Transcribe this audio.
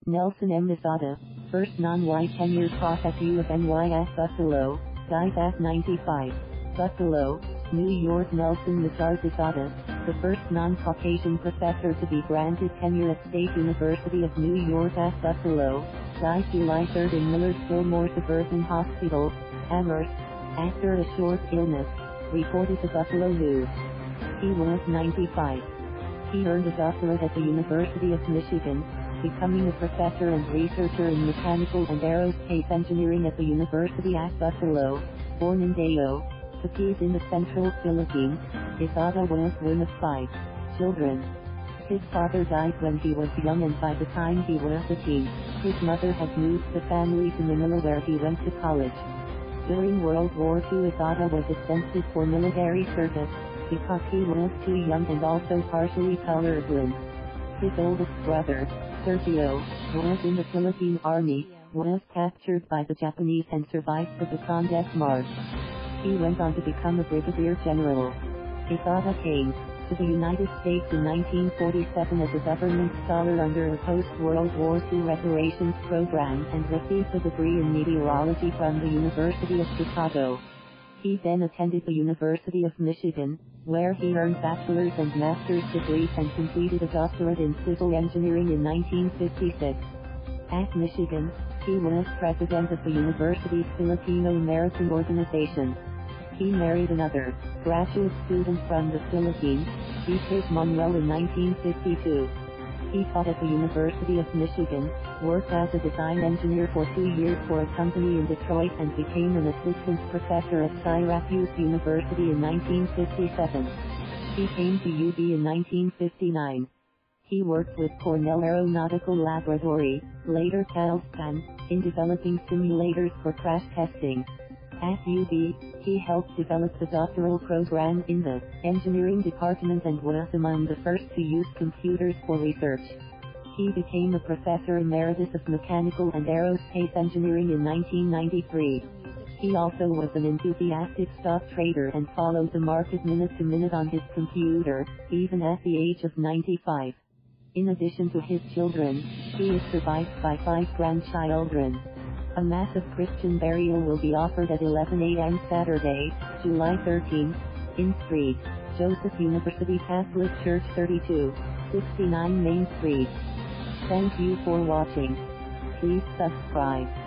Nelson M. Isada, first non-white tenured prof at U of NYS Buffalo, dies at 95. Buffalo, New York. Nelson Mijares Isada, the first non-Caucasian professor to be granted tenure at State University of New York at Buffalo, died July 3 in Millard Fillmore Suburban Hospital, Amherst, after a short illness, reported the Buffalo News. He was 95. He earned a doctorate at the University of Michigan, becoming a professor and researcher in mechanical and aerospace engineering at the University at Buffalo. Born in Dayo, Capiz in the central Philippines, Isada was one of 5 children. His father died when he was young, and by the time he was a teen, his mother had moved the family to Manila, where he went to college. During World War II, Isada was exempted for military service, because he was too young and also partially colorblind. His oldest brother, Sergio, was in the Philippine Army, was captured by the Japanese and survived the Bataan Death March. He went on to become a brigadier general. Isada came to the United States in 1947 as a government scholar under a post-World War II reparations program, and received a degree in meteorology from the University of Chicago. He then attended the University of Michigan, where he earned bachelor's and master's degrees and completed a doctorate in civil engineering in 1956. At Michigan, he was president of the university's Filipino American organization. He married another graduate student from the Philippines, Beatriz Manuel, in 1952. He taught at the University of Michigan, worked as a design engineer for 2 years for a company in Detroit, and became an assistant professor at Syracuse University in 1957. He came to UB in 1959. He worked with Cornell Aeronautical Laboratory, later Calspan, in developing simulators for crash testing. At UB, he helped develop the doctoral program in the engineering department and was among the first to use computers for research. He became a professor emeritus of mechanical and aerospace engineering in 1993. He also was an enthusiastic stock trader and followed the market minute to minute on his computer, even at the age of 95. In addition to his children, he is survived by 5 grandchildren. A mass of Christian burial will be offered at 11 a.m. Saturday, July 13, in Street, Joseph University Catholic Church, 3269 Main Street. Thank you for watching. Please subscribe.